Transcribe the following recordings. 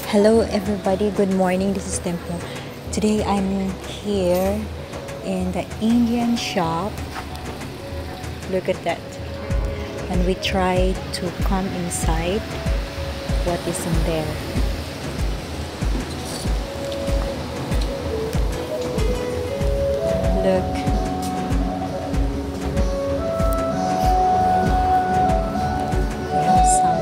Hello everybody, good morning. This is Tempo. Today I'm here in the Indian shop. Look at that. And we try to come inside what is in there. Look. We have some.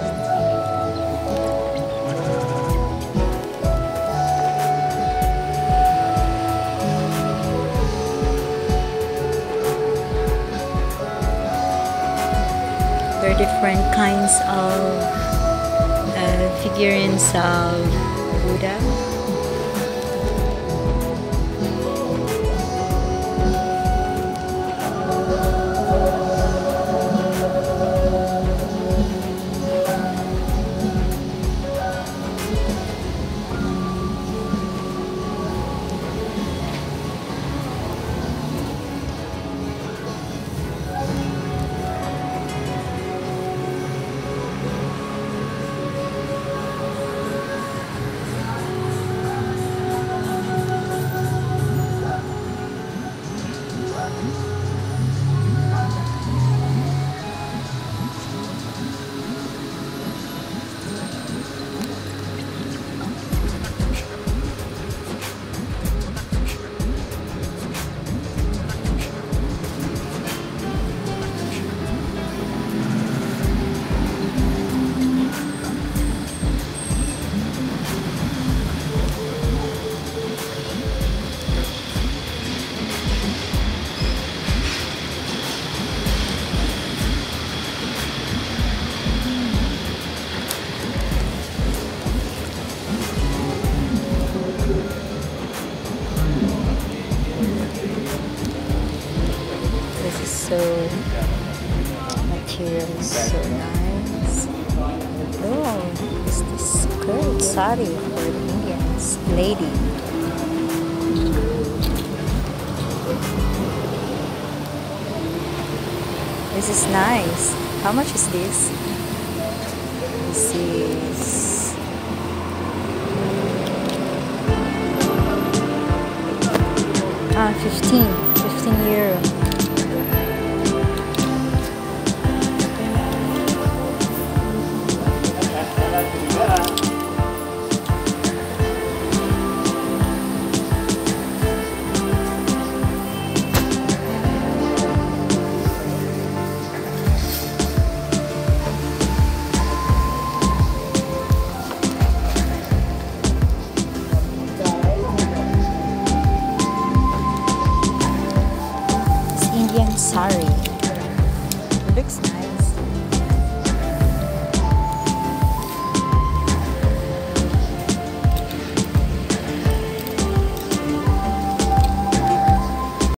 There are different kinds of figurines of Buddha. This is so material is so nice. Oh, is this skirt sari for the Indians lady? This is nice. How much is this? This is €15. Indian sari. It looks nice.